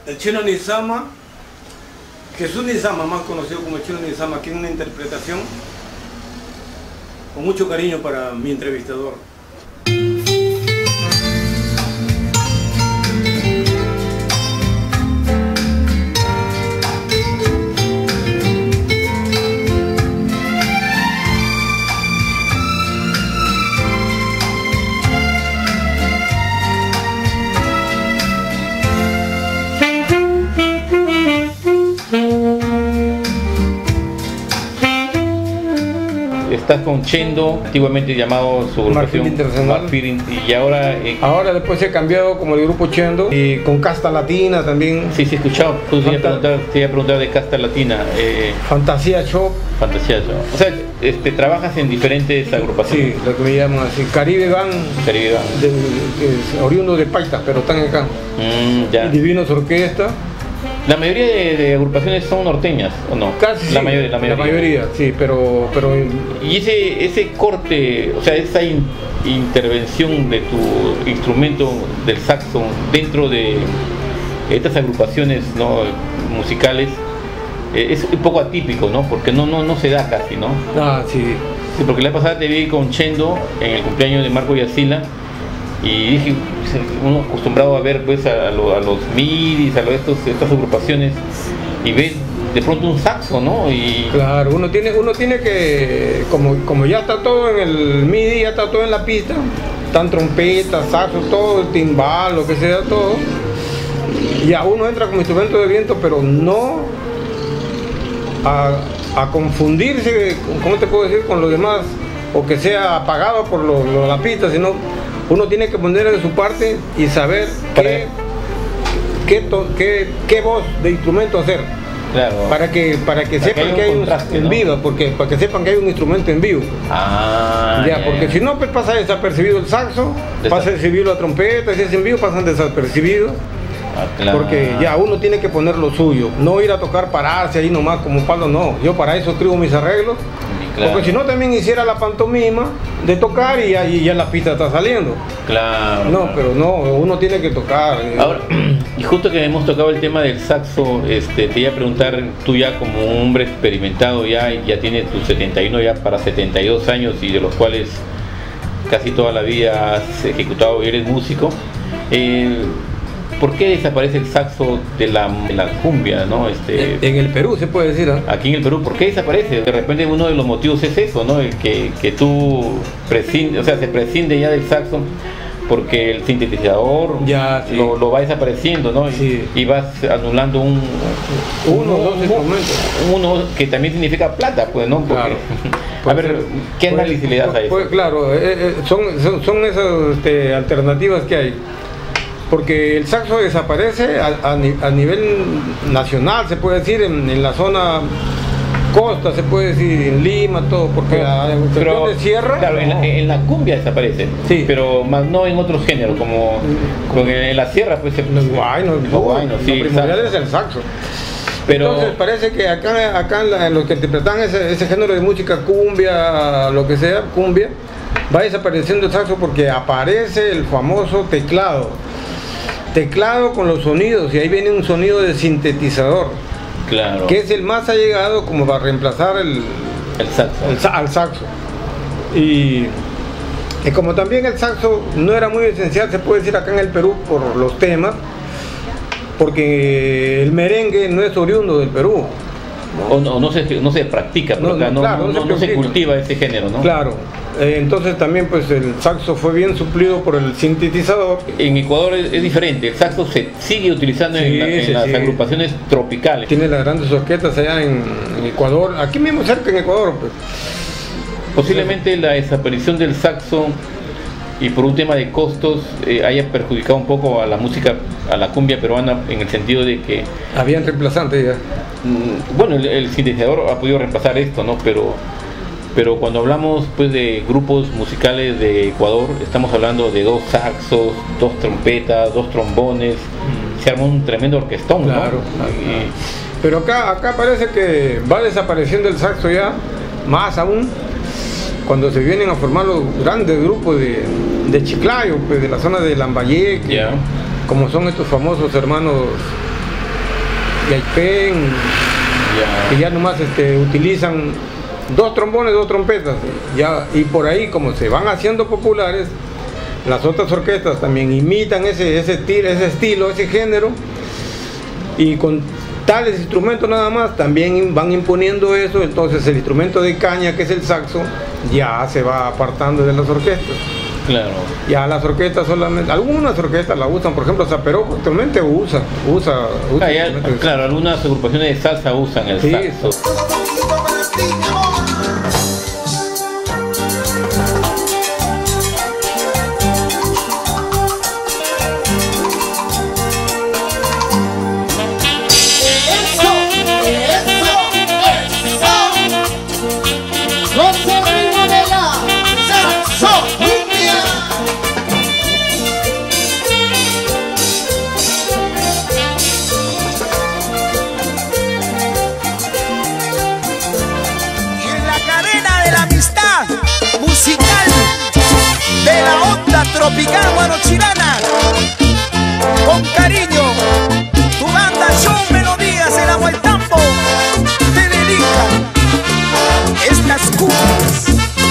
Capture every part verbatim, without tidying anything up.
el Chino Nizama, Jesús Nizama, más conocido como el Chino Nizama, aquí en una interpretación con mucho cariño para mi entrevistador. Estás con Chendo, antiguamente llamado su agrupación Marfil, y ahora... Eh, ahora después se ha cambiado como el grupo Chendo, y con Casta Latina también. Sí, sí, he escuchado, tú te iba a preguntar, te iba a preguntar de Casta Latina. Eh, Fantasía Shop. Fantasía Shop. O sea, este, trabajas en diferentes agrupaciones. Sí, lo que me llaman así, Caribe Band, Caribe Band. De, de, oriundo de Paita, pero están acá. Mm, ya. Divinos Orquesta. La mayoría de, de agrupaciones son norteñas, ¿o no? Casi la sí, mayoría, la mayoría. La mayoría, sí, pero... pero... Y ese, ese corte, o sea, esa in, intervención de tu instrumento del saxo dentro de estas agrupaciones, ¿no?, musicales, eh, es un poco atípico, ¿no? Porque no, no, no se da casi, ¿no? Ah, sí. Sí, porque la pasada te vi con Chendo en el cumpleaños de Marco Yacila. Y dije, uno acostumbrado a ver pues a, lo, a los midis, a lo, estos, estas agrupaciones, y ves de pronto un saxo, ¿no? Y... Claro, uno tiene, uno tiene que, como, como ya está todo en el midi, ya está todo en la pista, están trompetas, saxos, todo, timbal, lo que sea, todo. Ya uno entra como instrumento de viento, pero no a, a confundirse, ¿cómo te puedo decir?, con los demás, o que sea apagado por lo, lo, la pista, sino... Uno tiene que poner de su parte y saber qué, qué, to, qué, qué voz de instrumento hacer. Claro. Para que, para que para sepan que hay, un que hay un en ¿no? vivo, porque, para que sepan que hay un instrumento en vivo. Ah, ya, yeah. Porque si no, pues pasa desapercibido el saxo, pasa desapercibido la trompeta, si es en vivo pasan desapercibidos. Ah, claro. Porque ya uno tiene que poner lo suyo, no ir a tocar, pararse ahí nomás como palo, no. Yo para eso escribo mis arreglos. Claro. Porque si no también hiciera la pantomima de tocar y ya, y ya la pista está saliendo. Claro. No, claro. pero no, uno tiene que tocar. Ahora, y justo que hemos tocado el tema del saxo, este, te iba a preguntar, tú ya como un hombre experimentado, ya, ya tienes tus setenta y uno ya para setenta y dos años, y de los cuales casi toda la vida has ejecutado y eres músico, eh, ¿por qué desaparece el saxo de la, de la cumbia, ¿no? Este, en el Perú se puede decir, ¿eh? Aquí en el Perú, ¿por qué desaparece? De repente uno de los motivos es eso, ¿no? El que, que tú prescinde, o sea, se prescinde ya del saxo porque el sintetizador ya, sí. lo, lo va desapareciendo, ¿no? Sí. Y, y vas anulando un uno o dos instrumentos. Uno que también significa plata, pues, ¿no? Porque, claro. A ver, ¿qué pues, análisis le das pues, a eso? Pues claro, eh, eh, son, son, son esas este, alternativas que hay. Porque el saxo desaparece a, a, a nivel nacional, se puede decir, en, en la zona costa, se puede decir, en Lima, todo, porque la pero, de sierra... Claro, no. en, la, en la cumbia desaparece, sí. Pero más no en otros géneros, como, como en la sierra, pues... Los guaynos, los guaynos, sí, lo primordial es el saxo. Pero, entonces parece que acá, acá en, la, en los que interpretan ese, ese género de música, cumbia, lo que sea, cumbia, va desapareciendo el saxo porque aparece el famoso teclado. Teclado con los sonidos, y ahí viene un sonido de sintetizador, claro, que es el más allegado como va a reemplazar el, el saxo. El, al saxo. Y, y como también el saxo no era muy esencial, se puede decir acá en el Perú por los temas, porque el merengue no es oriundo del Perú. ¿no? O no, no, se, no se practica, pero no, acá no, claro, no, no, se, no se cultiva ese género, ¿no? Claro. Eh, entonces también pues el saxo fue bien suplido por el sintetizador. En Ecuador es, es diferente, el saxo se sigue utilizando sí, en, la, en sí, las sí. agrupaciones tropicales. Tiene las grandes orquestas allá en, en Ecuador, aquí mismo cerca en Ecuador. Pues. Posiblemente la desaparición del saxo y por un tema de costos eh, haya perjudicado un poco a la música, a la cumbia peruana, en el sentido de que... Habían reemplazantes ya. Mmm, bueno, el, el sintetizador ha podido reemplazar esto, ¿no? Pero... Pero cuando hablamos pues de grupos musicales de Ecuador, estamos hablando de dos saxos, dos trompetas, dos trombones, mm. se arma un tremendo orquestón, claro, ¿no? Y... Pero acá, acá parece que va desapareciendo el saxo ya, más aún, cuando se vienen a formar los grandes grupos de, de Chiclayo, pues de la zona de Lambayeque, yeah. como son estos famosos hermanos Yaipen, Ya. que ya nomás este, utilizan dos trombones, dos trompetas, ya, y por ahí como se van haciendo populares, las otras orquestas también imitan ese, ese, estilo, ese estilo, ese género, y con tales instrumentos nada más también van imponiendo eso. Entonces el instrumento de caña, que es el saxo, ya se va apartando de las orquestas. Claro. Ya las orquestas solamente, algunas orquestas la usan, por ejemplo Zaperoco actualmente usa, usa, usa Ah, ya, instrumentos de claro, algunas agrupaciones de salsa usan el Sí, saxo. De la onda tropical guanochilana, con cariño, tu banda Show Melodías, el agua y tambo, te dedica estas cumbias.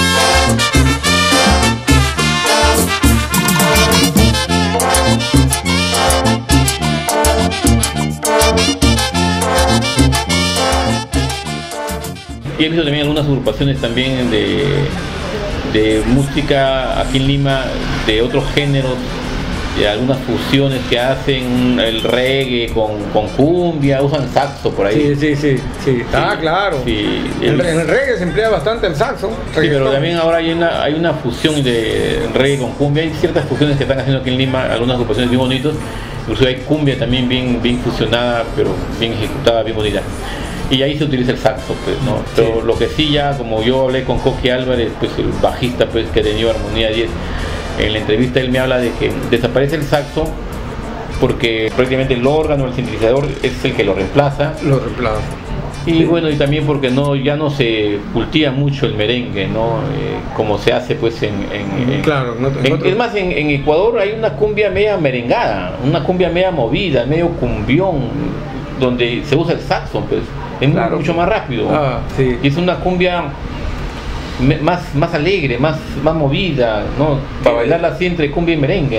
Y he visto también algunas agrupaciones también de, de música aquí en Lima, de otros géneros, de algunas fusiones que hacen el reggae con, con cumbia, usan saxo por ahí. Sí, sí, sí, sí. Ah, claro. Sí, En, el- en el reggae se emplea bastante el saxo. Sí, pero reggaetón. también ahora hay una, hay una fusión de reggae con cumbia. Hay ciertas fusiones que están haciendo aquí en Lima, algunas agrupaciones bien bonitos. Incluso hay cumbia también bien, bien fusionada, pero bien ejecutada, bien bonita. Y ahí se utiliza el saxo, pues, ¿no? Pero Sí. lo que sí, ya como yo hablé con Coqui Álvarez, pues el bajista, pues, que ha tenido Armonía diez, en la entrevista él me habla de que desaparece el saxo porque prácticamente el órgano, el sintetizador es el que lo reemplaza. Lo reemplaza. Y Sí. bueno, y también porque no, ya no se cultiva mucho el merengue, ¿no? Eh, como se hace pues en... en- en- Claro, en otro- en en- otro- es más, en, en Ecuador hay una cumbia media merengada, una cumbia media movida, medio cumbión, donde se usa el saxo, pues, es mu- Claro. mucho más rápido. Ah, sí. Y es una cumbia me- más, más alegre, más, más movida, ¿no? Para bailarla así entre cumbia y merengue.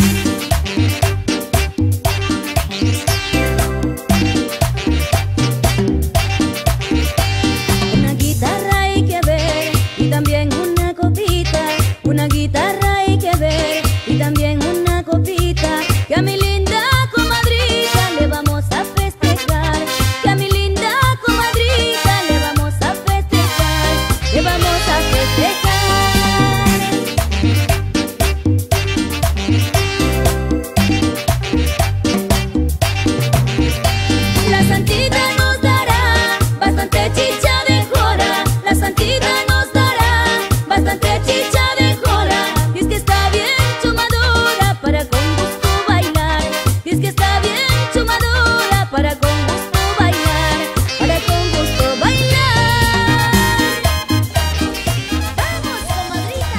Una guitarra hay que ver y también una copita. Una guitarra hay que ver y también una copita. Que a mi linda comadrita le vamos a festejar. Que a mi linda comadrita le vamos a festejar. Le vamos a festejar. La santita nos dará bastante chicha de jora. La santita nos dará bastante chicha de jora. Y es que está bien chumadora para con gusto bailar. Y es que está bien chumadora para con gusto bailar. Para con gusto bailar. ¡Vamos, comadrita!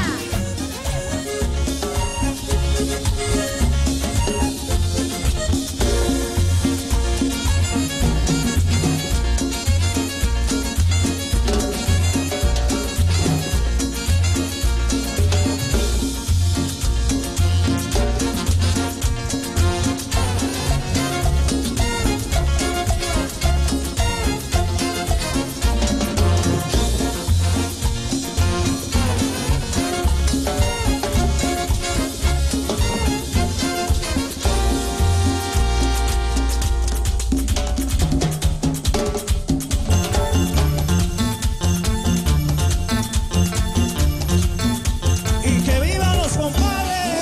Y que vivan los compadres.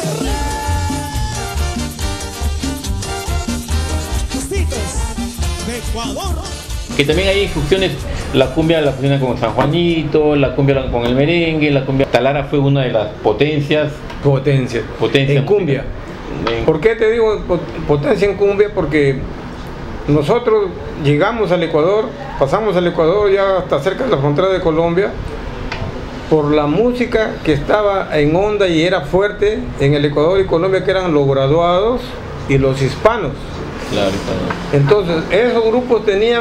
Justitos de Ecuador. Que también hay fusiones, la cumbia la fusiona con San Juanito, la cumbia con el merengue, la cumbia Talara fue una de las potencias, Potencia. potencia En cumbia. en- ¿Por qué te digo pot- potencia en cumbia? Porque nosotros llegamos al Ecuador, pasamos al Ecuador ya hasta cerca de la frontera de Colombia, por la música que estaba en onda y era fuerte en el Ecuador y Colombia, que eran los graduados y los hispanos. Claro, claro. Entonces, esos grupos tenían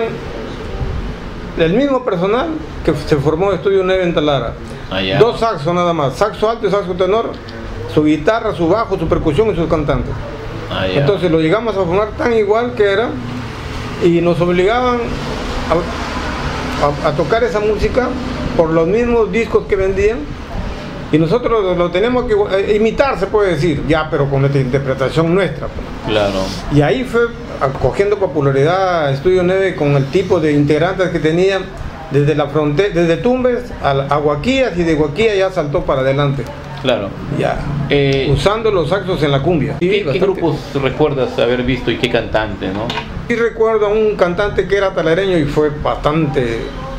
el mismo personal que se formó de Estudio nueve en Talara. Ah, ya. Dos saxos nada más, saxo alto y saxo tenor, su guitarra, su bajo, su percusión y sus cantantes. Ah, ya. Entonces lo llegamos a formar tan igual que era y nos obligaban a, a, a tocar esa música por los mismos discos que vendían y nosotros lo, lo tenemos que eh, imitar, se puede decir, ya, pero con nuestra interpretación nuestra. Claro. Y ahí fue cogiendo popularidad Estudio nueve con el tipo de integrantes que tenía desde la frontera, desde Tumbes a, a Guaquillas, y de Guaquillas ya saltó para adelante. Claro. Ya. Eh, usando los saxos en la cumbia. ¿Qué, Sí, qué bastante. grupos recuerdas haber visto y qué cantante, no? Sí recuerdo a un cantante que era talareño y fue bastante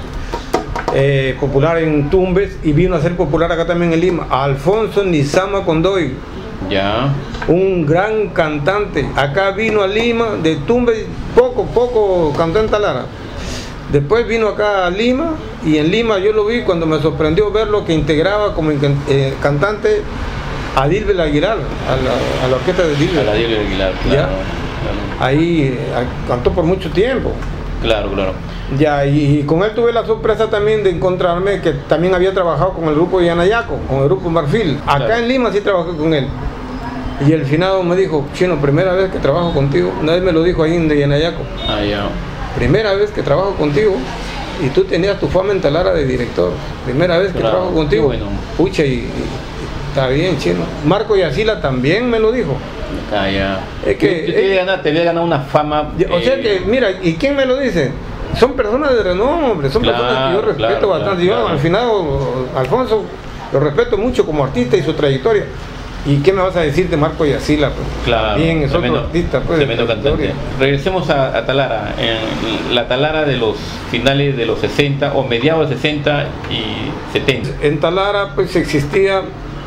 eh, popular en Tumbes y vino a ser popular acá también en Lima. Alfonso Nizama Condoy, Ya. un gran cantante. Acá vino a Lima, de Tumbes, poco, poco cantó en Talara. Después vino acá a Lima y en Lima yo lo vi cuando me sorprendió verlo que integraba como eh, cantante a Dilber Aguilar, a la, a la orquesta de Dilber. A la Dilber Aguilar, claro. Ya. claro. Ahí eh, cantó por mucho tiempo. Claro, claro. Ya, y, y con él tuve la sorpresa también de encontrarme que también había trabajado con el grupo Yanayaco, con el grupo Marfil. Acá Claro. en Lima sí trabajé con él. Y el finado me dijo, Chino, primera vez que trabajo contigo. Una vez me lo dijo ahí en de Yanayaco. Ah, ya. Primera vez que trabajo contigo y tú tenías tu fama en Talara de director. Primera vez que Claro, trabajo contigo. qué bueno. Pucha, y, y- está bien, Chino. Marco Yacila también me lo dijo. Ah, ya. Es que- Te, te, había ganado, te había ganado una fama. O sea eh, que, mira, ¿y quién me lo dice? Son personas de renombre, son Claro, personas que yo respeto claro, bastante. claro, Yo claro. al final, Alfonso, lo respeto mucho como artista y su trayectoria. ¿Y qué me vas a decir de Marco Yacila? Pues? Claro, Bien, es tremendo, otro artista. Pues, tremendo de cantante. trayectoria. Regresemos a, a Talara. En la Talara de los finales de los sesenta o mediados de sesenta y setenta. En Talara pues existía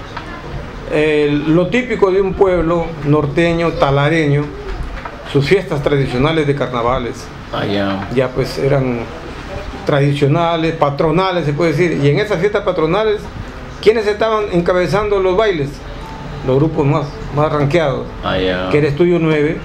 eh, lo típico de un pueblo norteño, talareño, sus fiestas tradicionales de carnavales. Ah, ya. Ya pues eran tradicionales, patronales se puede decir, y en esas fiestas patronales, ¿quiénes estaban encabezando los bailes? Los grupos más, más ranqueados, Ah, ya. que era Estudio nueve,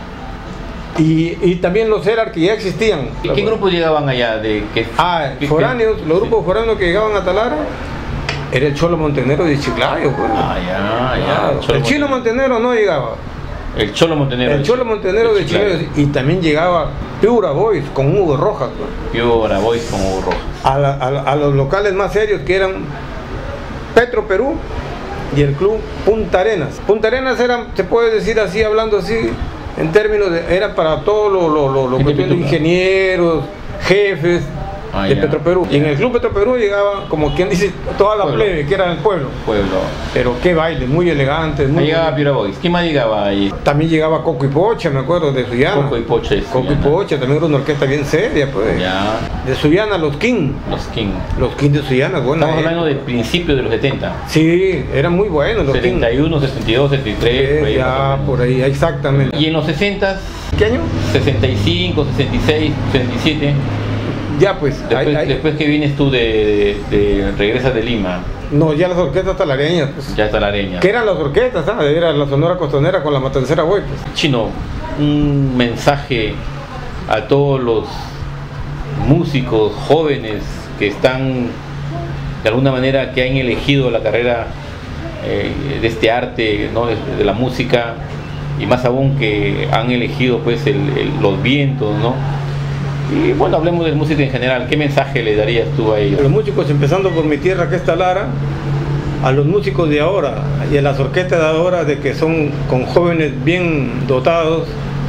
y, y también los ERAR que ya existían. ¿Y qué grupos llegaban allá? De, que, Ah, que- foráneos, los sí. grupos foráneos que llegaban a Talara, era el Cholo Montenegro de Chiclayo. Pues. Ah, ya, ya. Claro. Cholo El Chino Montenegro. Montenegro no llegaba. El Cholo Montenegro. El Cholo Montenegro de Chiclayo. Chiclayo, y también llegaba Piura Boys con Hugo Rojas. Pues. Piura Boys con Hugo Rojas. A, la- a la- a los locales más serios que eran Petro Perú y el club Punta Arenas. Punta Arenas eran, se puede decir así, hablando así, en términos de, era para todos los lo, lo, lo Gente cuestión de pituca. ingenieros, jefes Ah, de ya. Petroperú. Y en el club Petroperú llegaba, como quien dice, toda la Pueblo. plebe que era del pueblo. Pueblo. Pero qué baile, muy elegante. Muy Ahí llegaba Piura Boys. ¿Quién más llegaba ahí? También llegaba Coco y Pocha, me acuerdo, de Suyana. Coco y Pocha de Coco y Suyana. Pocha, también era una orquesta bien seria, pues. Ya. De Suyana, los King. Los King. Los King de Suyana, bueno. Estamos hablando del principio de los setenta. Sí, eran muy buenos los King. setenta y uno, sesenta y dos, setenta y tres. Sí, por ahí, más o ya, menos. por ahí, exactamente. Y en los sesenta, ¿Qué año? sesenta y cinco, sesenta y seis, sesenta y siete. Ya, pues. Después, ahí- ahí- después que vienes tú de, de, de regresas de Lima, No, ya las orquestas talareñas, pues. ya está la areña. ¿Qué eran las orquestas? Ah? Era la Sonora Costanera con la Matancera Boy, pues. Chino, un mensaje a todos los músicos jóvenes que están de alguna manera que han elegido la carrera eh, de este arte, ¿no? de, de la música, y más aún que han elegido pues el- el- los vientos, ¿no? Y bueno, hablemos de música en general. ¿Qué mensaje le darías tú a ellos? Los músicos, empezando por mi tierra que es Talara, a los músicos de ahora y a las orquestas de ahora, de que son con jóvenes bien dotados,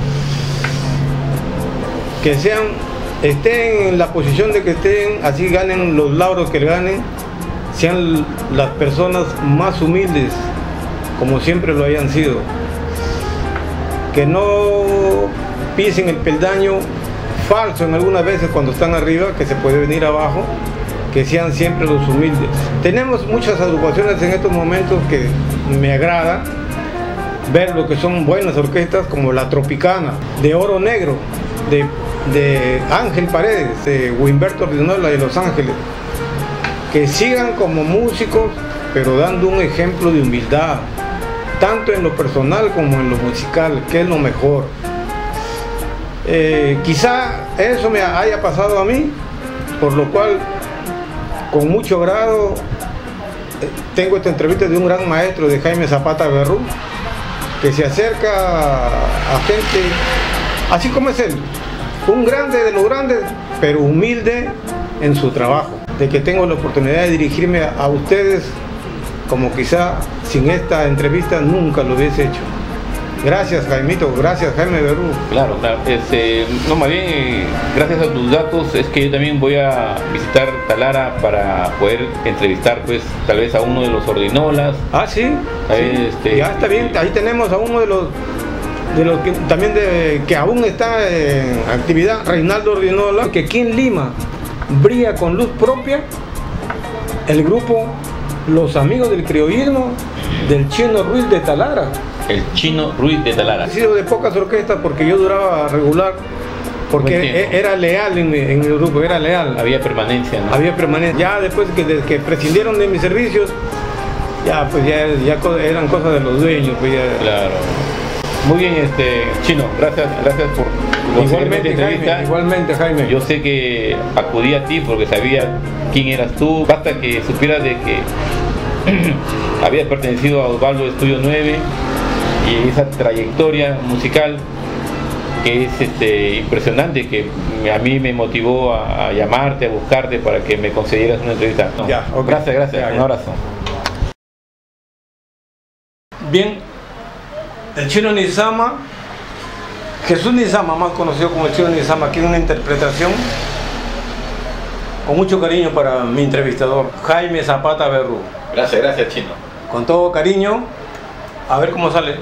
que sean, estén en la posición de que estén, así ganen los lauros que ganen, sean las personas más humildes, como siempre lo hayan sido, que no pisen el peldaño falso en algunas veces cuando están arriba, que se puede venir abajo, que sean siempre los humildes. Tenemos muchas agrupaciones en estos momentos que me agrada ver lo que son buenas orquestas, como la Tropicana, de Oro Negro, de, de Ángel Paredes, de Wimberto Ridenola de Los Ángeles, que sigan como músicos, pero dando un ejemplo de humildad, tanto en lo personal como en lo musical, que es lo mejor. Eh, quizá eso me haya pasado a mí, por lo cual con mucho grado eh, tengo esta entrevista de un gran maestro, de Jaime Zapata Berrú, que se acerca a gente así como es él, un grande de los grandes, pero humilde en su trabajo, de que tengo la oportunidad de dirigirme a, a ustedes como quizá sin esta entrevista nunca lo hubiese hecho. Gracias, Jaimito, gracias, Jaime Berrú. Claro, claro. Este, no, más bien, eh, gracias a tus datos, es que yo también voy a visitar Talara para poder entrevistar, pues, tal vez a uno de los ordinolas. Ah, sí. Ahí, sí. este, ya está bien, ahí tenemos a uno de los, de los que también de, que aún está en actividad, Reinaldo Ordinola, que aquí en Lima brilla con luz propia el grupo Los Amigos del Criollismo del Chino Ruiz de Talara. El Chino Ruiz de Talara. He sido de pocas orquestas porque yo duraba regular, porque era leal en mi, en mi grupo, era leal. Había permanencia, ¿no? Había permanencia. Ya después que, de, que prescindieron de mis servicios, ya pues ya, ya eran cosas de los dueños. Pues ya. Claro. Muy bien, este Chino, gracias, gracias por igualmente, esta entrevista. Jaime, igualmente, Jaime. Yo sé que acudí a ti porque sabía quién eras tú. Basta que supieras de que habías pertenecido a Osvaldo Estudio nueve y esa trayectoria musical que es este, impresionante, que a mí me motivó a, a llamarte, a buscarte para que me concedieras una entrevista. No. Ya, okay. Gracias, gracias. Ya, un abrazo. Bien, el Chino Nizama, Jesús Nizama, más conocido como el Chino Nizama, aquí en una interpretación con mucho cariño para mi entrevistador, Jaime Zapata Berrú. Gracias, gracias, Chino. Con todo cariño, a ver cómo sale.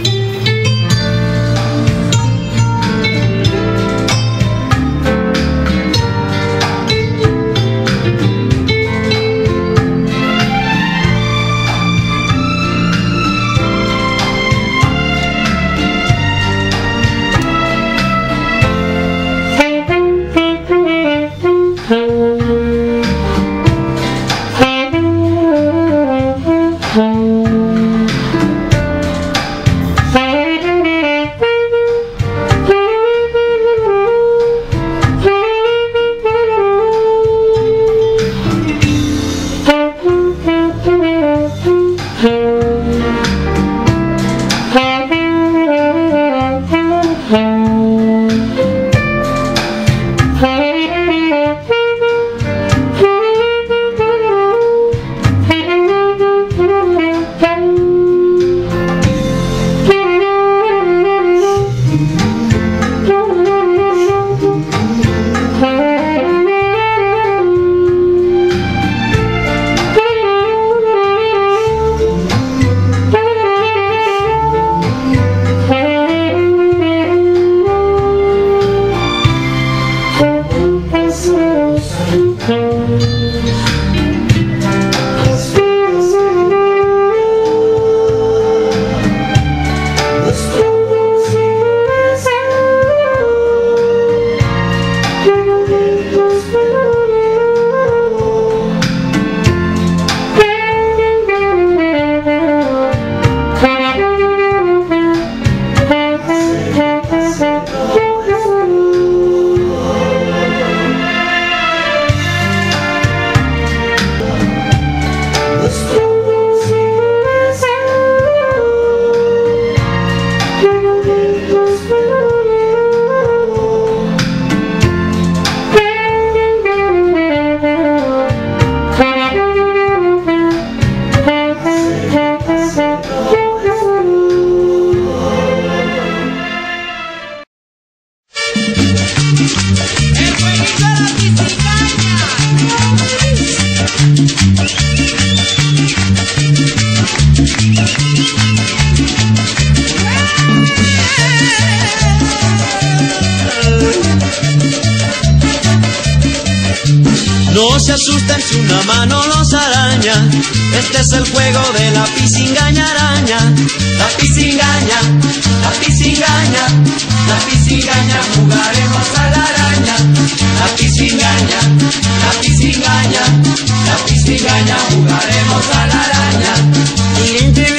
No se asusten si una mano los araña, este es el juego de la pisingaña araña. La pisingaña, la pisingaña, la pisingaña, jugaremos a la araña. La pisingaña, la pisingaña, la pisingaña, jugaremos a la araña.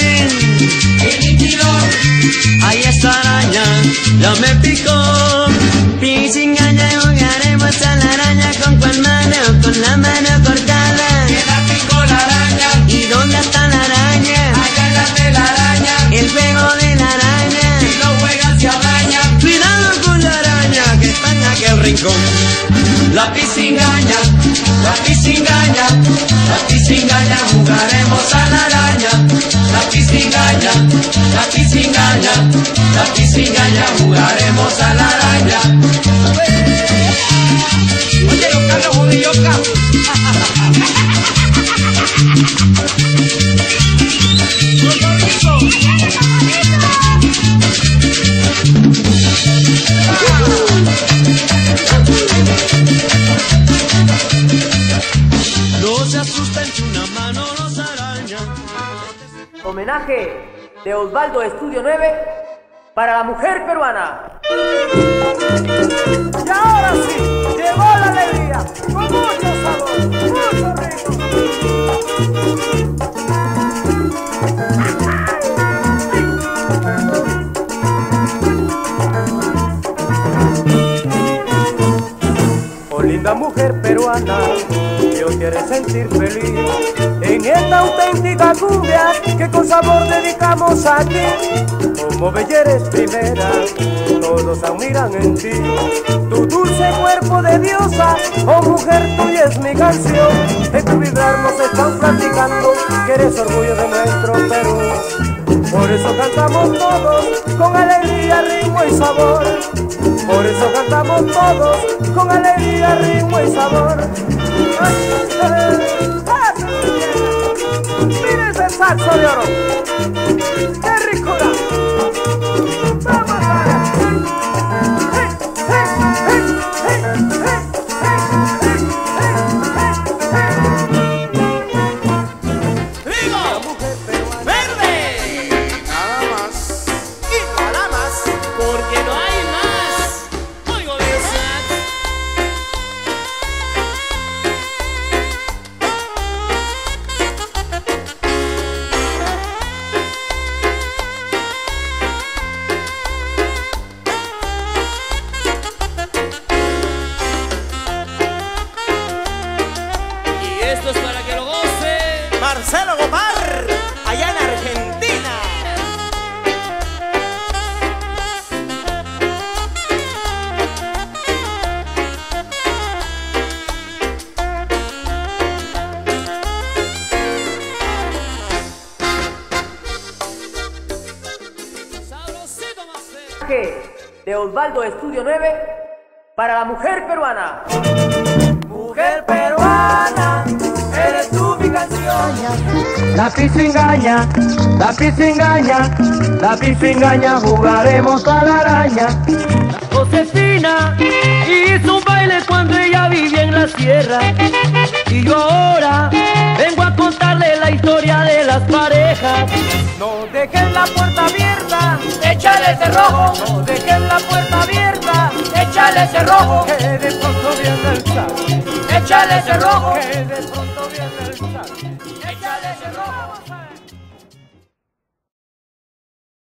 Ahí está araña, ya me picó. la pisingaña, la pisingaña, la pisingaña, jugaremos a la araña. La pisingaña, la pisingaña, la pisingaña, jugaremos a la araña. Oye, los carros judíos, no se asusten que una mano nos araña. Homenaje de Osvaldo Estudio nueve para la mujer peruana. Y ahora sí, llegó la alegría, con mucho sabor, mucho ritmo. Oh linda mujer peruana, Dios quiere sentir feliz en esta auténtica cumbia que con sabor dedicamos a ti. Como bella eres primera, todos admiran en ti tu dulce cuerpo de diosa. Oh mujer, tuya es mi canción, en tu vibrar nos están platicando que eres orgullo de nuestro Perú. Por eso cantamos todos con alegría, ritmo y sabor. Por eso cantamos todos con alegría, ritmo y sabor. Mira ese saxo de oro, qué ricura. Vamos a ver. Hey, hey, hey, hey, hey, hey, hey, hey, hey. ¡Verde! Nada más y nada más, porque no hay más. Oigo de sax. Y esto es para que lo goce Marcelo Gopar, allá en Argentina. Sabrosito Marcelo. De Osvaldo Estudio nueve para la mujer peruana. Mujer peruana, eres tú mi canción. La pisingaña, la pisingaña, la pisingaña, jugaremos a la araña. Josefina hizo un baile cuando ella vivía en la sierra. Y yo ahora vengo a contarle la historia de las parejas. No dejen la puerta abierta, échale cerrojo. No dejen la puerta abierta, échale cerrojo. Que de pronto viene el sal. Échale cerrojo. Que de pronto viene el sal. Échale cerrojo.